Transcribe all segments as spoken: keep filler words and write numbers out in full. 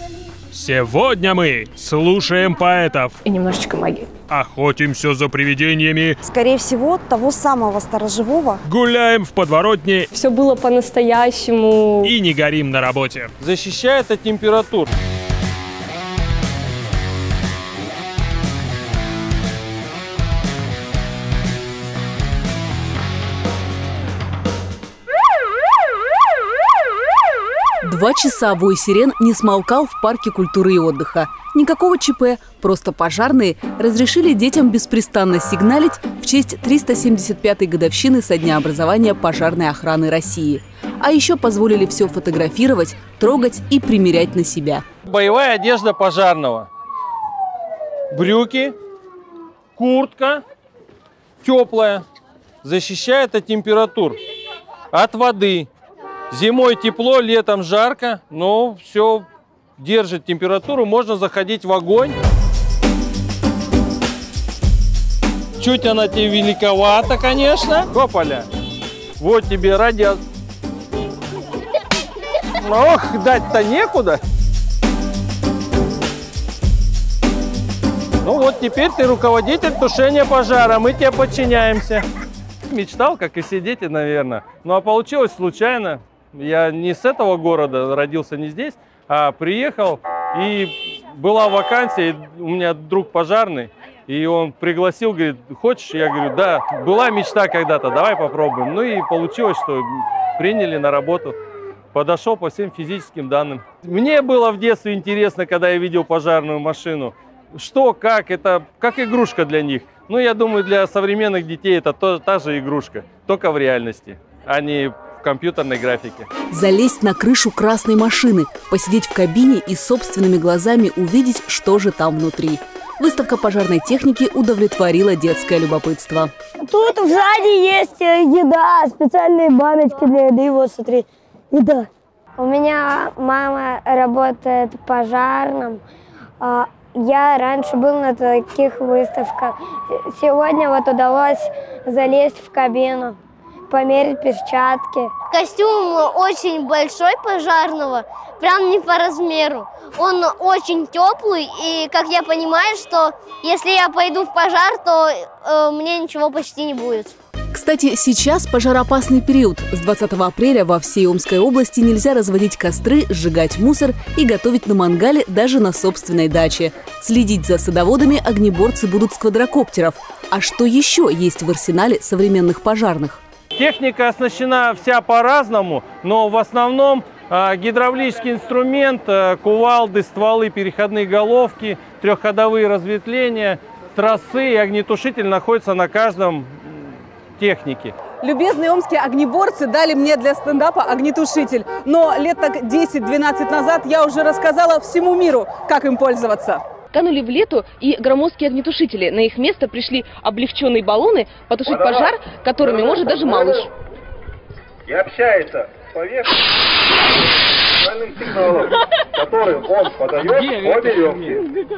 Сегодня мы слушаем поэтов и немножечко магии. Охотимся за привидениями. Скорее всего, того самого сторожевого. Гуляем в подворотне. Все было по-настоящему. И не горим на работе. Защищает от температур. Два часа вой сирен не смолкал в парке культуры и отдыха. Никакого ЧП, просто пожарные разрешили детям беспрестанно сигналить в честь триста семьдесят пятой годовщины со дня образования пожарной охраны России. А еще позволили все фотографировать, трогать и примерять на себя. Боевая одежда пожарного. Брюки, куртка теплая, защищает от температур, от воды. Зимой тепло, летом жарко, но все держит температуру, можно заходить в огонь. Чуть она тебе великовата, конечно. Копаля. Вот тебе радио. Ох, дать-то некуда. Ну вот теперь ты руководитель тушения пожара, мы тебе подчиняемся. Мечтал, как и все дети, наверное. Ну а получилось случайно. Я не с этого города, родился не здесь, а приехал, и была вакансия, у меня друг пожарный, и он пригласил, говорит, хочешь? Я говорю, да, была мечта когда-то, давай попробуем. Ну и получилось, что приняли на работу. Подошел по всем физическим данным. Мне было в детстве интересно, когда я видел пожарную машину. Что, как, это как игрушка для них. Ну, я думаю, для современных детей это то, та же игрушка, только в реальности, а не в компьютерной графике. Залезть на крышу красной машины, посидеть в кабине и собственными глазами увидеть, что же там внутри. Выставка пожарной техники удовлетворила детское любопытство. Тут сзади есть еда, специальные баночки для еды, вот смотри, еда. У меня мама работает пожарным. Я раньше был на таких выставках. Сегодня вот удалось залезть в кабину, померить перчатки. Костюм очень большой пожарного, прям не по размеру. Он очень теплый, и, как я понимаю, что если я пойду в пожар, то э, мне ничего почти не будет. Кстати, сейчас пожароопасный период. С двадцатого апреля во всей Омской области нельзя разводить костры, сжигать мусор и готовить на мангале даже на собственной даче. Следить за садоводами огнеборцы будут с квадрокоптеров. А что еще есть в арсенале современных пожарных? Техника оснащена вся по-разному, но в основном э, гидравлический инструмент, э, кувалды, стволы, переходные головки, трехходовые разветвления, тросы и огнетушитель находятся на каждом технике. Любезные омские огнеборцы дали мне для стендапа огнетушитель, но лет так десять-двенадцать назад я уже рассказала всему миру, как им пользоваться. Канули в лету и громоздкие огнетушители. На их место пришли облегченные баллоны потушить пожар, которыми может даже малыш. И общается с поверхностным сигналом, который он подает по веревке.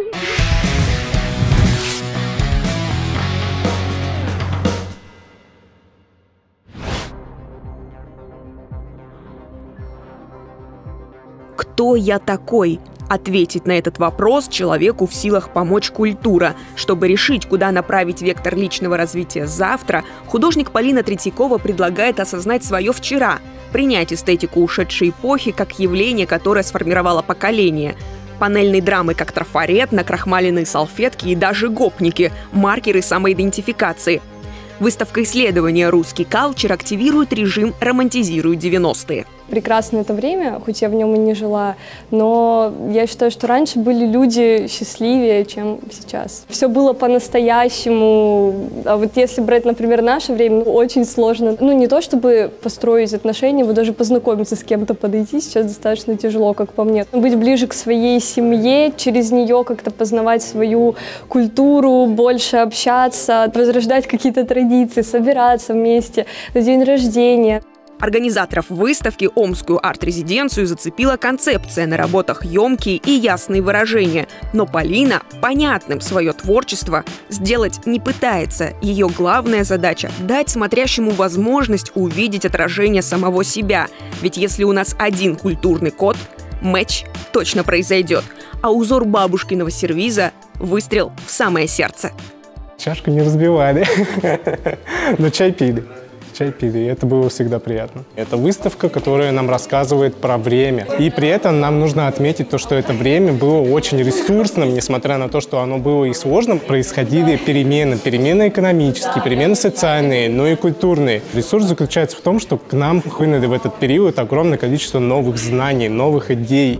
Кто я такой? Ответить на этот вопрос человеку в силах помочь культура. Чтобы решить, куда направить вектор личного развития завтра, художник Полина Третьякова предлагает осознать свое вчера, принять эстетику ушедшей эпохи как явление, которое сформировало поколение. Панельной драмы как трафарет, накрахмаленные салфетки и даже гопники – маркеры самоидентификации. Выставка исследования «Русский калчер» активирует режим «Романтизирует девяностые». Прекрасно это время, хоть я в нем и не жила, но я считаю, что раньше были люди счастливее, чем сейчас. Все было по-настоящему, а вот если брать, например, наше время, ну, очень сложно. Ну, не то чтобы построить отношения, вот даже познакомиться с кем-то, подойти сейчас достаточно тяжело, как по мне. Быть ближе к своей семье, через нее как-то познавать свою культуру, больше общаться, возрождать какие-то традиции, собираться вместе на день рождения. Организаторов выставки «Омскую арт-резиденцию» зацепила концепция, на работах емкие и ясные выражения. Но Полина понятным свое творчество сделать не пытается. Ее главная задача – дать смотрящему возможность увидеть отражение самого себя. Ведь если у нас один культурный код, Матч точно произойдет, а узор бабушкиного сервиза – выстрел в самое сердце. Чашку не разбивали, но чай пили. Чай пили, и это было всегда приятно. Это выставка, которая нам рассказывает про время. И при этом нам нужно отметить то, что это время было очень ресурсным, несмотря на то, что оно было и сложным. Происходили перемены, перемены экономические, перемены социальные, но и культурные. Ресурс заключается в том, что к нам хлынули в этот период огромное количество новых знаний, новых идей.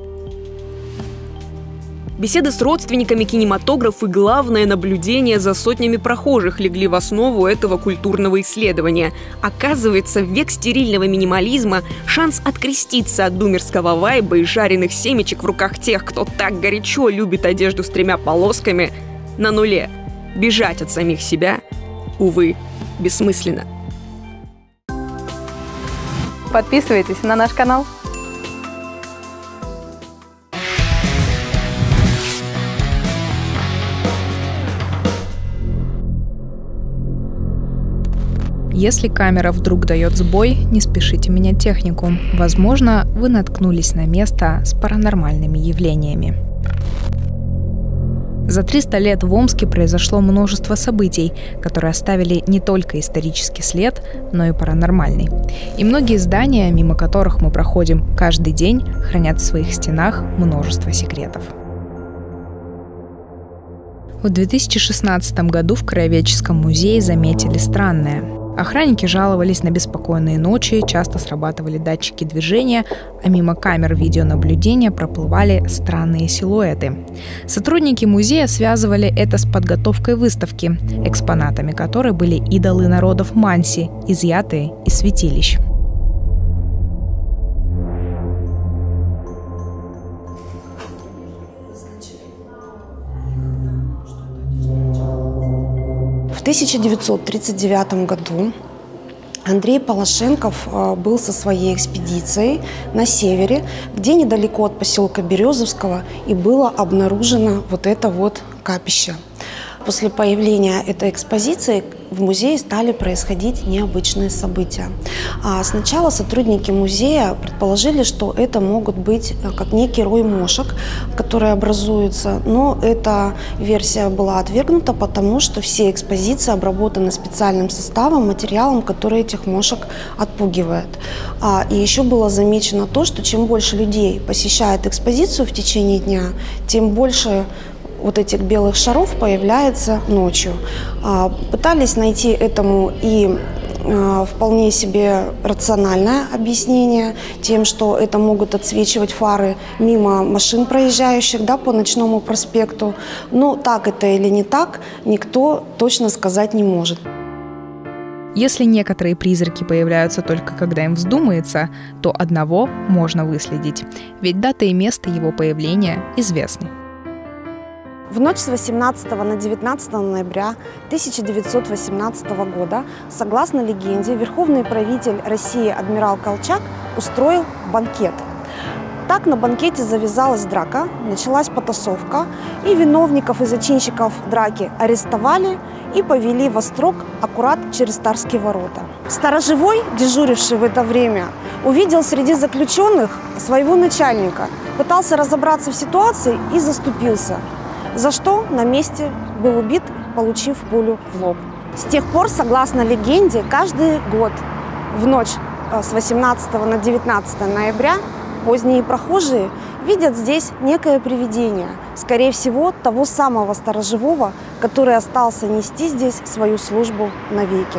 Беседы с родственниками кинематографа и главное наблюдение за сотнями прохожих легли в основу этого культурного исследования. Оказывается, в век стерильного минимализма шанс откреститься от думерского вайба и жареных семечек в руках тех, кто так горячо любит одежду с тремя полосками, на нуле. Бежать от самих себя, увы, бессмысленно. Подписывайтесь на наш канал. Если камера вдруг дает сбой, не спешите менять технику. Возможно, вы наткнулись на место с паранормальными явлениями. За триста лет в Омске произошло множество событий, которые оставили не только исторический след, но и паранормальный. И многие здания, мимо которых мы проходим каждый день, хранят в своих стенах множество секретов. В две тысячи шестнадцатом году в Краеведческом музее заметили странное. Охранники жаловались на беспокойные ночи, часто срабатывали датчики движения, а мимо камер видеонаблюдения проплывали странные силуэты. Сотрудники музея связывали это с подготовкой выставки, экспонатами которой были идолы народов Манси, изъятые из святилищ. В тысяча девятьсот тридцать девятом году Андрей Полошенков был со своей экспедицией на севере, где недалеко от поселка Березовского и было обнаружено вот это вот капище. После появления этой экспозиции в музее стали происходить необычные события. А сначала сотрудники музея предположили, что это могут быть как некий рой мошек, которые образуются, но эта версия была отвергнута, потому что все экспозиции обработаны специальным составом, материалом, который этих мошек отпугивает. А, и еще было замечено то, что чем больше людей посещает экспозицию в течение дня, тем больше вот этих белых шаров появляется ночью. Пытались найти этому и вполне себе рациональное объяснение тем, что это могут отсвечивать фары мимо машин, проезжающих, да, по ночному проспекту. Но так это или не так, никто точно сказать не может. Если некоторые призраки появляются только когда им вздумается, то одного можно выследить, ведь дата и место его появления известны. В ночь с восемнадцатого на девятнадцатое ноября тысяча девятьсот восемнадцатого года, согласно легенде, верховный правитель России адмирал Колчак устроил банкет. Так на банкете завязалась драка, началась потасовка, и виновников и зачинщиков драки арестовали и повели в острог аккурат через Тарские ворота. Сторожевой, дежуривший в это время, увидел среди заключенных своего начальника, пытался разобраться в ситуации и заступился, за что на месте был убит, получив пулю в лоб. С тех пор, согласно легенде, каждый год в ночь с восемнадцатого на девятнадцатое ноября поздние прохожие видят здесь некое привидение, скорее всего, того самого сторожевого, который остался нести здесь свою службу навеки.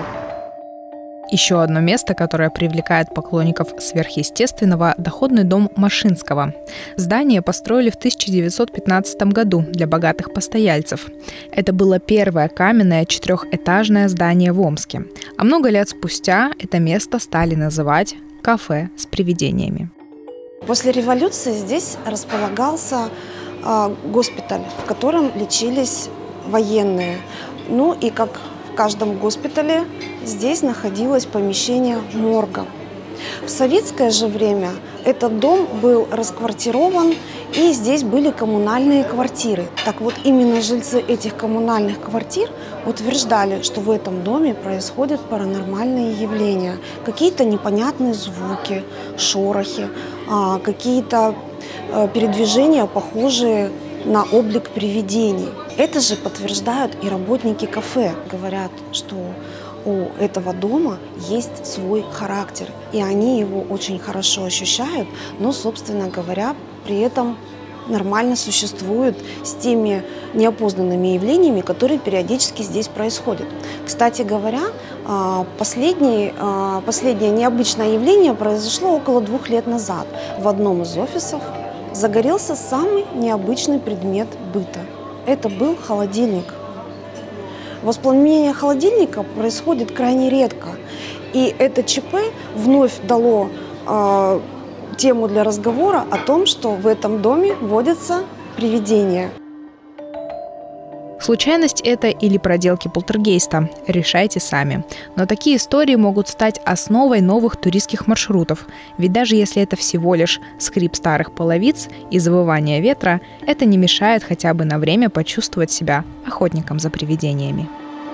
Еще одно место, которое привлекает поклонников сверхъестественного – доходный дом Машинского. Здание построили в тысяча девятьсот пятнадцатом году для богатых постояльцев. Это было первое каменное четырехэтажное здание в Омске. А много лет спустя это место стали называть «кафе с привидениями». После революции здесь располагался э, госпиталь, в котором лечились военные. Ну и как в каждом госпитале здесь находилось помещение морга. В советское же время этот дом был расквартирован, и здесь были коммунальные квартиры. Так вот, именно жильцы этих коммунальных квартир утверждали, что в этом доме происходят паранормальные явления. Какие-то непонятные звуки, шорохи, какие-то передвижения, похожие на облик привидений. Это же подтверждают и работники кафе. Говорят, что у этого дома есть свой характер, и они его очень хорошо ощущают, но, собственно говоря, при этом нормально существуют с теми неопознанными явлениями, которые периодически здесь происходят. Кстати говоря, последнее, последнее необычное явление произошло около двух лет назад. В одном из офисов загорелся самый необычный предмет быта. Это был холодильник. Воспламенение холодильника происходит крайне редко. И это ЧП вновь дало э, тему для разговора о том, что в этом доме водятся привидения. Случайность это или проделки полтергейста? Решайте сами. Но такие истории могут стать основой новых туристских маршрутов. Ведь даже если это всего лишь скрип старых половиц и завывание ветра, это не мешает хотя бы на время почувствовать себя охотником за привидениями.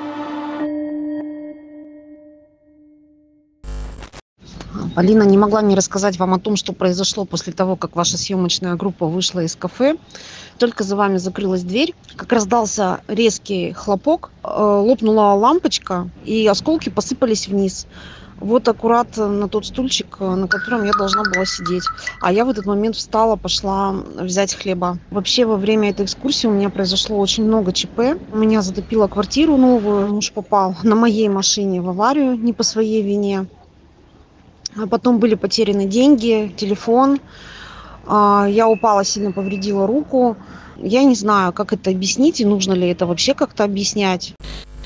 Полина не могла не рассказать вам о том, что произошло после того, как ваша съемочная группа вышла из кафе. Только за вами закрылась дверь, как раздался резкий хлопок, лопнула лампочка, и осколки посыпались вниз. Вот аккурат на тот стульчик, на котором я должна была сидеть. А я в этот момент встала, пошла взять хлеба. Вообще, во время этой экскурсии у меня произошло очень много ЧП. У меня затопило квартиру новую, муж попал на моей машине в аварию не по своей вине. А потом были потеряны деньги, телефон. Я упала, сильно повредила руку. Я не знаю, как это объяснить и нужно ли это вообще как-то объяснять.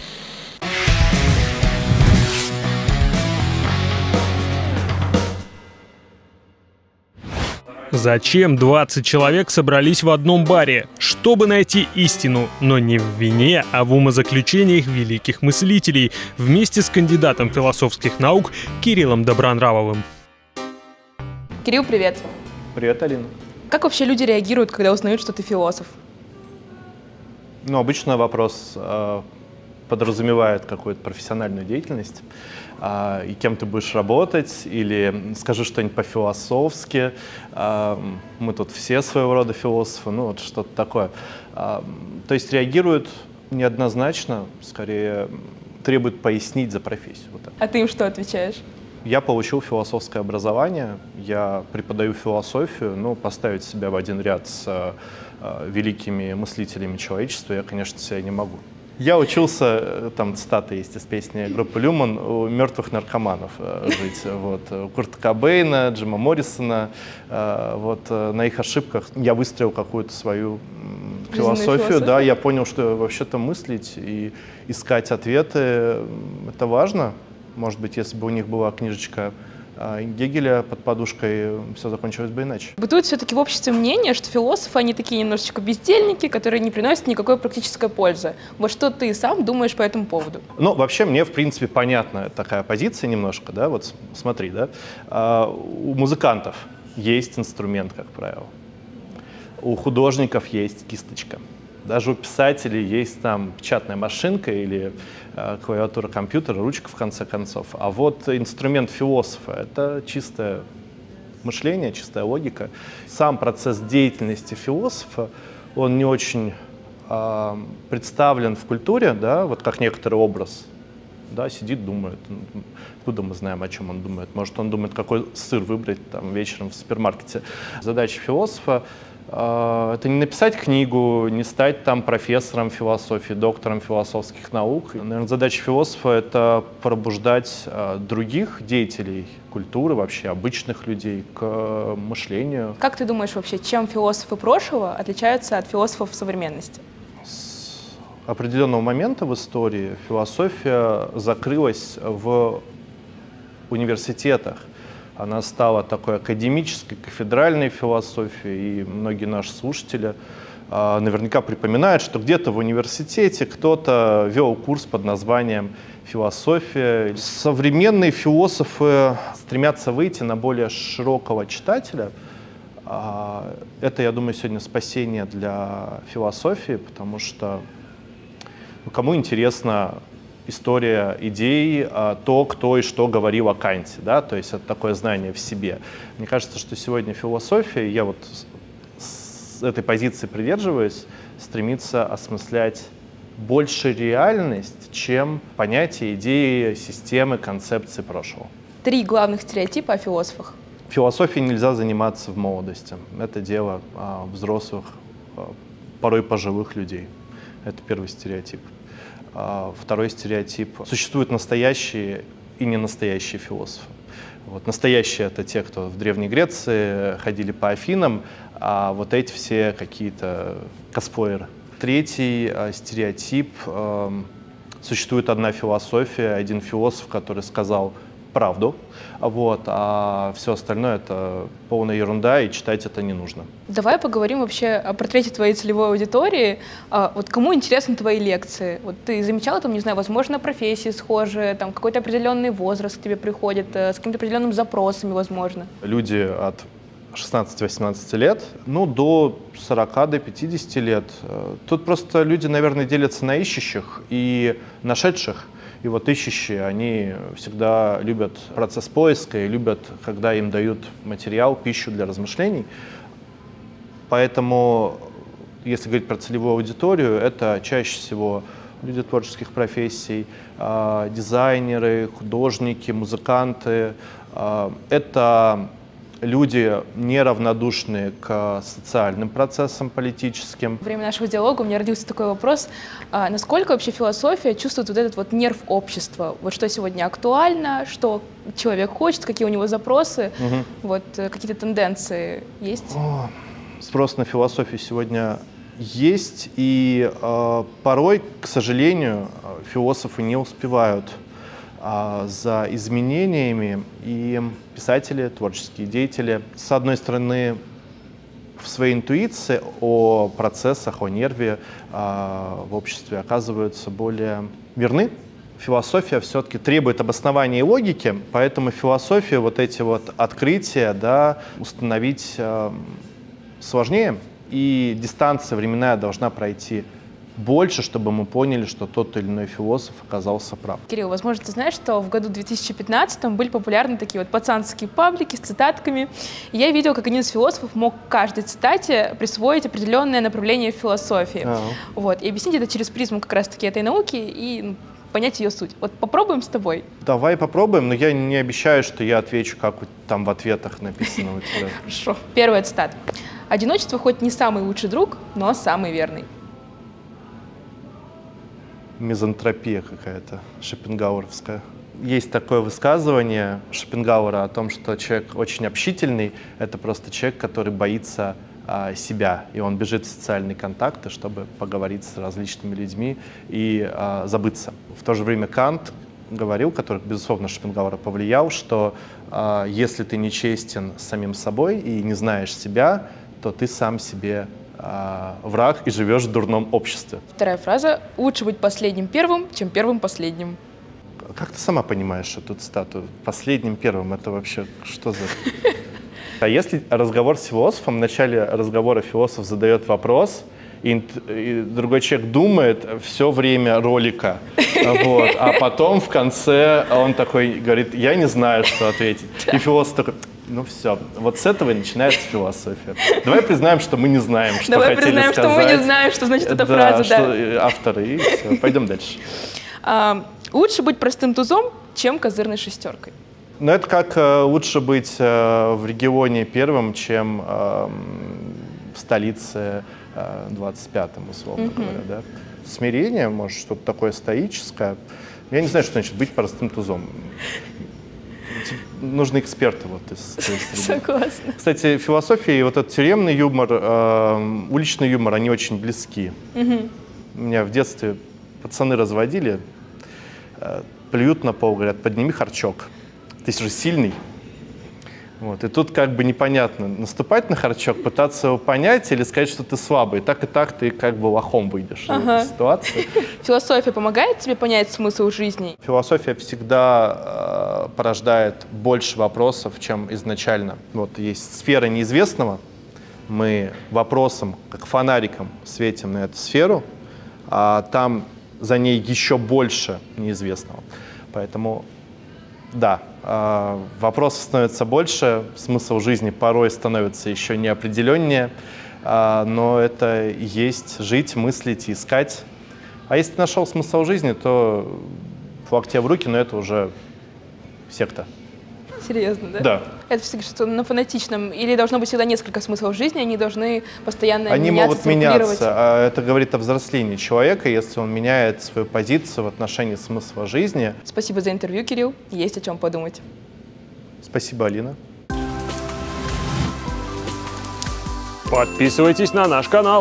Зачем двадцать человек собрались в одном баре? Чтобы найти истину, но не в вине, а в умозаключениях великих мыслителей, вместе с кандидатом философских наук Кириллом Добронравовым. Кирилл, привет. Привет, Алина. Как вообще люди реагируют, когда узнают, что ты философ? Ну, обычно вопрос э, подразумевает какую-то профессиональную деятельность. Э, и кем ты будешь работать, или скажи что-нибудь по-философски. Э, мы тут все своего рода философы, ну вот что-то такое. Э, то есть реагируют неоднозначно, скорее требуют пояснить за профессию. Вот так. А ты им что отвечаешь? Я получил философское образование, я преподаю философию, но поставить себя в один ряд с э, великими мыслителями человечества я, конечно, себя не могу. Я учился, там цитата есть из песни группы Люман, у мертвых наркоманов э, жить. Вот. У Курта Кобейна, Джима Моррисона. Э, вот, э, на их ошибках я выстроил какую-то свою философию. философию. Да, я понял, что вообще-то мыслить и искать ответы — это важно. Может быть, если бы у них была книжечка Гегеля под подушкой, все закончилось бы иначе. Бытует все-таки в обществе мнение, что философы, они такие немножечко бездельники, которые не приносят никакой практической пользы. Вот что ты сам думаешь по этому поводу? Ну, вообще, мне, в принципе, понятна такая позиция немножко, да, вот смотри, да, а, у музыкантов есть инструмент, как правило, у художников есть кисточка. Даже у писателей есть там печатная машинка или э, клавиатура компьютера, ручка в конце концов. А вот инструмент философа — это чистое мышление, чистая логика. Сам процесс деятельности философа, он не очень э, представлен в культуре, да, вот как некоторый образ. Да, сидит, думает. Откуда мы знаем, о чем он думает? Может, он думает, какой сыр выбрать там вечером в супермаркете. Задача философа — это не написать книгу, не стать там профессором философии, доктором философских наук. Наверное, задача философа — это пробуждать других деятелей культуры, вообще обычных людей, к мышлению. Как ты думаешь вообще, чем философы прошлого отличаются от философов современности? С определенного момента в истории философия закрылась в университетах. Она стала такой академической, кафедральной философией, и многие наши слушатели э, наверняка припоминают, что где-то в университете кто-то вел курс под названием «Философия». Современные философы стремятся выйти на более широкого читателя. Э, это, я думаю, сегодня спасение для философии, потому что ну, кому интересно история идей, то, кто и что говорил о Канте, да, то есть это такое знание в себе. Мне кажется, что сегодня философия, я вот с этой позиции придерживаясь, стремится осмыслять больше реальность, чем понятия, идеи, системы, концепции прошлого. Три главных стереотипа о философах. Философией нельзя заниматься в молодости. Это дело а, взрослых, а, порой пожилых людей. Это первый стереотип. А, второй стереотип. Существуют настоящие и ненастоящие философы. Вот, настоящие — это те, кто в Древней Греции ходили по Афинам, а вот эти все какие-то косплееры. Третий э, стереотип. Э, существует одна философия, один философ, который сказал правду, вот, а все остальное — это полная ерунда, и читать это не нужно. Давай поговорим вообще о портрете твоей целевой аудитории. А, вот кому интересны твои лекции? Вот ты замечала, там, не знаю, возможно, профессии схожие, там какой-то определенный возраст к тебе приходит, э, с какими-то определенными запросами, возможно? Люди от шестнадцати-восемнадцати лет, ну, до сорока, до пятидесяти лет. Тут просто люди, наверное, делятся на ищущих и нашедших. И вот ищущие, они всегда любят процесс поиска и любят, когда им дают материал, пищу для размышлений. Поэтому, если говорить про целевую аудиторию, это чаще всего люди творческих профессий, дизайнеры, художники, музыканты. Это люди, неравнодушные к социальным процессам политическим. Во время нашего диалога у меня родился такой вопрос, а насколько вообще философия чувствует вот этот вот нерв общества? Вот что сегодня актуально, что человек хочет, какие у него запросы, угу. вот какие-то тенденции есть? О, спрос на философию сегодня есть, и э, порой, к сожалению, философы не успевают за изменениями, и писатели, творческие деятели, с одной стороны, в своей интуиции о процессах, о нерве в обществе оказываются более верны. Философия все-таки требует обоснования и логики, поэтому философия, вот эти вот открытия, да, установить сложнее, и дистанция временная должна пройти больше, чтобы мы поняли, что тот или иной философ оказался прав. Кирилл, возможно, ты знаешь, что в году две тысячи пятнадцатом были популярны такие вот пацанские паблики с цитатками. И я видела, как один из философов мог каждой цитате присвоить определенное направление в философии. А-а. Вот. И объяснить это через призму как раз-таки этой науки и понять ее суть. Вот попробуем с тобой. Давай попробуем, но я не обещаю, что я отвечу, как там в ответах написано у тебя. Хорошо. Первая цитата. «Одиночество хоть не самый лучший друг, но самый верный». Мизантропия какая-то шопенгауэровская. Есть такое высказывание Шопенгауэра о том, что человек очень общительный, это просто человек, который боится а, себя, и он бежит в социальные контакты, чтобы поговорить с различными людьми и а, забыться. В то же время Кант говорил, который, безусловно, Шопенгауэра повлиял, что а, если ты не честен с самим собой и не знаешь себя, то ты сам себе враг и живешь в дурном обществе. Вторая фраза. Лучше быть последним первым, чем первым последним. Как ты сама понимаешь эту цитату? Последним первым — это вообще что за... А если разговор с философом, в начале разговора философ задает вопрос, и, и другой человек думает все время ролика, вот, а потом в конце он такой говорит: я не знаю, что ответить. И философ такой: ну все, вот с этого и начинается философия. Давай признаем, что мы не знаем, что Давай хотели признаем, сказать. что мы не знаем, что значит эта да, фраза. Что, да, авторы, и все. Пойдем дальше. А, лучше быть простым тузом, чем козырной шестеркой. Ну, это как э, лучше быть э, в регионе первым, чем э, в столице э, двадцать пятом, условно mm-hmm. говоря. Да? Смирение, может, что-то такое стоическое. Я не знаю, что значит быть простым тузом. Нужны эксперты вот из той среды. Согласна. Кстати, философия и вот этот тюремный юмор, э, уличный юмор, они очень близки. Mm-hmm. Меня в детстве пацаны разводили, э, плюют на пол, говорят: подними харчок. Ты же сильный. Вот. И тут как бы непонятно, наступать на харчок, пытаться его понять или сказать, что ты слабый. Так и так ты как бы лохом выйдешь ага. из этой ситуации. Философия помогает тебе понять смысл жизни? Философия всегда э, порождает больше вопросов, чем изначально. Вот есть сфера неизвестного. Мы вопросом, как фонариком, светим на эту сферу, а там за ней еще больше неизвестного. Поэтому да, вопросов становится больше, смысл жизни порой становится еще неопределеннее, но это есть жить, мыслить, искать. А если ты нашел смысл жизни, то флаг тебе в руки, но это уже секта. Серьезно, да? Да. Это всегда что на фанатичном, или должно быть всегда несколько смыслов жизни, они должны постоянно они меняться, могут меняться, а это говорит о взрослении человека, если он меняет свою позицию в отношении смысла жизни. Спасибо за интервью, Кирилл, есть о чем подумать. Спасибо, Алина. Подписывайтесь на наш канал.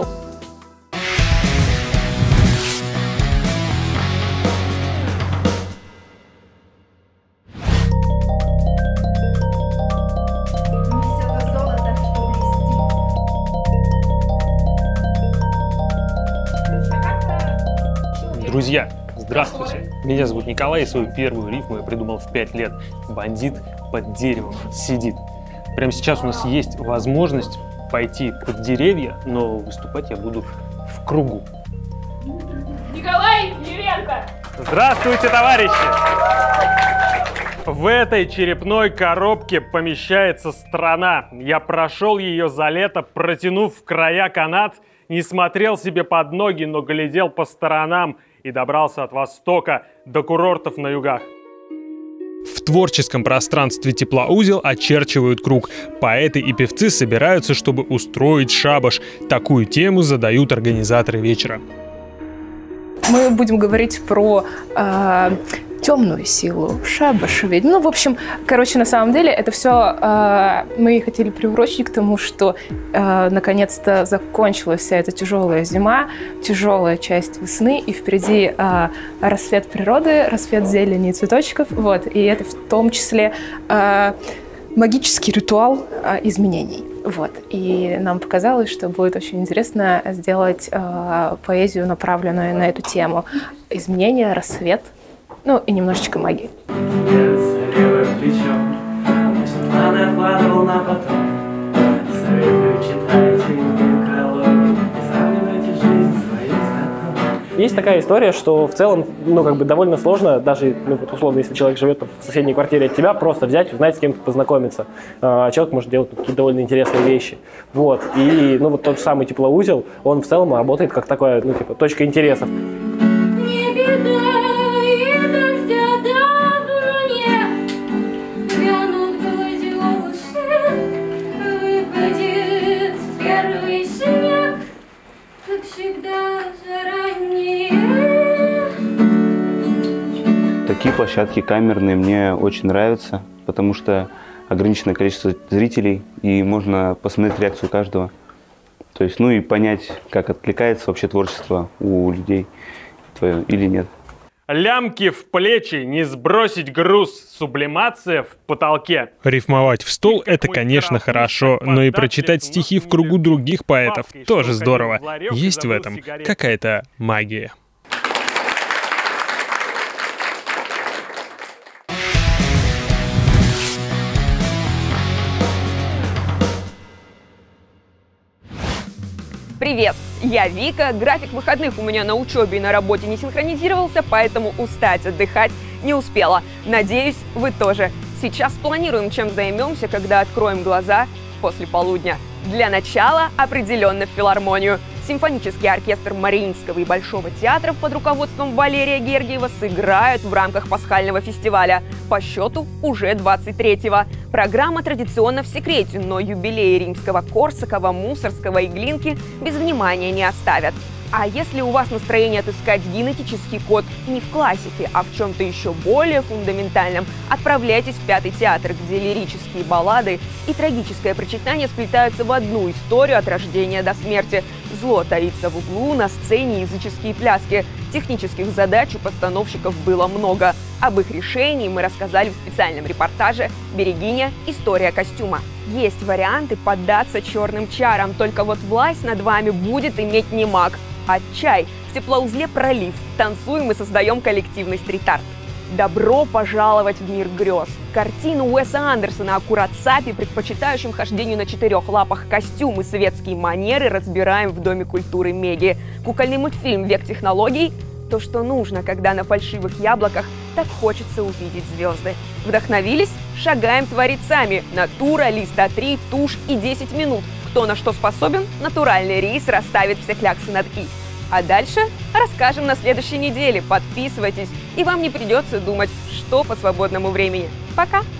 Друзья, здравствуйте! Меня зовут Николай, и свою первую рифму я придумал в пять лет. Бандит под деревом сидит. Прямо сейчас у нас есть возможность пойти под деревья, но выступать я буду в кругу. Николай Еленко! Здравствуйте, товарищи! В этой черепной коробке помещается страна. Я прошел ее за лето, протянув в края канат, не смотрел себе под ноги, но глядел по сторонам и добрался от востока до курортов на югах. В творческом пространстве Теплоузел очерчивают круг. Поэты и певцы собираются, чтобы устроить шабаш. Такую тему задают организаторы вечера. Мы будем говорить про э, темную силу, шабаш, ведьм. Ну, в общем, короче, на самом деле это все э, мы хотели приурочить к тому, что э, наконец-то закончилась вся эта тяжелая зима, тяжелая часть весны, и впереди э, рассвет природы, рассвет зелени и цветочков. Вот, и это в том числе э, магический ритуал э, изменений. Вот. И нам показалось, что будет очень интересно сделать э, поэзию, направленную на эту тему. Изменения, рассвет, ну и немножечко магии. Есть такая история, что в целом, ну, как бы довольно сложно, даже, ну, вот условно, если человек живет в соседней квартире от тебя, просто взять, узнать, с кем-то познакомиться. А человек может делать какие-то довольно интересные вещи. Вот. И, ну, вот тот же самый Теплоузел, он в целом работает как такая, ну, типа, точка интересов. Такие площадки камерные мне очень нравятся, потому что ограниченное количество зрителей, и можно посмотреть реакцию каждого. То есть, ну и понять, как откликается вообще творчество у людей твое или нет. Лямки в плечи, не сбросить груз, сублимация в потолке. Рифмовать в стол — это, конечно, хорошо, но и прочитать стихи в кругу других поэтов тоже здорово. Есть в этом какая-то магия. Привет, я Вика. График выходных у меня на учебе и на работе не синхронизировался, поэтому устать, отдыхать не успела. Надеюсь, вы тоже. Сейчас планируем, чем займемся, когда откроем глаза после полудня. Для начала определенно в филармонию. Симфонический оркестр Мариинского и Большого театров под руководством Валерия Гергиева сыграют в рамках пасхального фестиваля. По счету уже двадцать третьего. Программа традиционно в секрете, но юбилеи Римского, Корсакова, Мусорского и Глинки без внимания не оставят. А если у вас настроение отыскать генетический код не в классике, а в чем-то еще более фундаментальном, отправляйтесь в Пятый театр, где лирические баллады и трагическое прочитание сплетаются в одну историю от рождения до смерти. Зло таится в углу, на сцене языческие пляски. Технических задач у постановщиков было много. Об их решении мы рассказали в специальном репортаже «Берегиня. История костюма». Есть варианты поддаться черным чарам, только вот власть над вами будет иметь не маг, а чай. В Теплоузле пролив. Танцуем и создаем коллективный стрит-арт. Добро пожаловать в мир грез. Картину Уэса Андерсона о Куросапе, предпочитающем хождению на четырех лапах, костюмы, светские манеры разбираем в Доме культуры Меги. Кукольный мультфильм «Век технологий» — то, что нужно, когда на фальшивых яблоках так хочется увидеть звезды. Вдохновились? Шагаем творить сами. Натура, лист а три, тушь и десять минут. кто на что способен, натуральный рис расставит все кляксы над «и». А дальше расскажем на следующей неделе. Подписывайтесь, и вам не придется думать, что по свободному времени. Пока!